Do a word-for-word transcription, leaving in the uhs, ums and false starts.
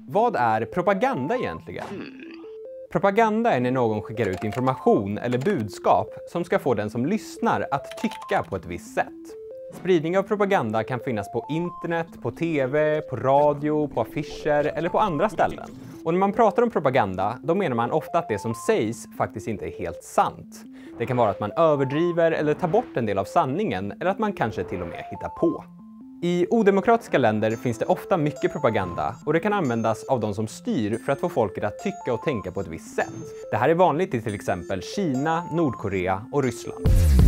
Vad är propaganda egentligen? Propaganda är när någon skickar ut information eller budskap som ska få den som lyssnar att tycka på ett visst sätt. Spridning av propaganda kan finnas på internet, på tv, på radio, på affischer eller på andra ställen. Och när man pratar om propaganda, då menar man ofta att det som sägs faktiskt inte är helt sant. Det kan vara att man överdriver eller tar bort en del av sanningen, eller att man kanske till och med hittar på. I odemokratiska länder finns det ofta mycket propaganda och det kan användas av de som styr för att få folket att tycka och tänka på ett visst sätt. Det här är vanligt i till exempel Kina, Nordkorea och Ryssland.